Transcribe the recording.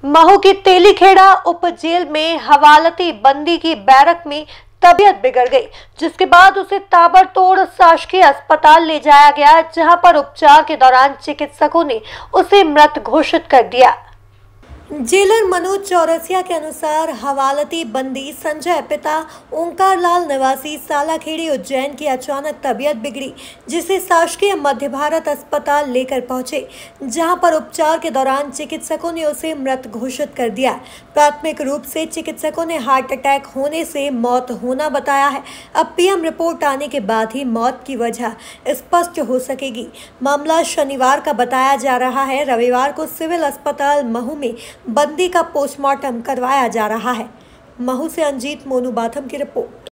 महू की तेलीखेड़ा उप जेल में हवालती बंदी की बैरक में तबीयत बिगड़ गई, जिसके बाद उसे ताबड़तोड़ शासकीय अस्पताल ले जाया गया, जहां पर उपचार के दौरान चिकित्सकों ने उसे मृत घोषित कर दिया। जेलर मनोज चौरसिया के अनुसार हवालती बंदी संजय पिता ओंकार लाल निवासी सालाखेड़ी उज्जैन की अचानक तबीयत बिगड़ी, जिसे शासकीय मध्य भारत अस्पताल लेकर पहुंचे, जहां पर उपचार के दौरान चिकित्सकों ने उसे मृत घोषित कर दिया। प्राथमिक रूप से चिकित्सकों ने हार्ट अटैक होने से मौत होना बताया है। अब पीएम रिपोर्ट आने के बाद ही मौत की वजह स्पष्ट हो सकेगी। मामला शनिवार का बताया जा रहा है। रविवार को सिविल अस्पताल महू में बंदी का पोस्टमार्टम करवाया जा रहा है। महू से अंजीत मोनू बाथम की रिपोर्ट।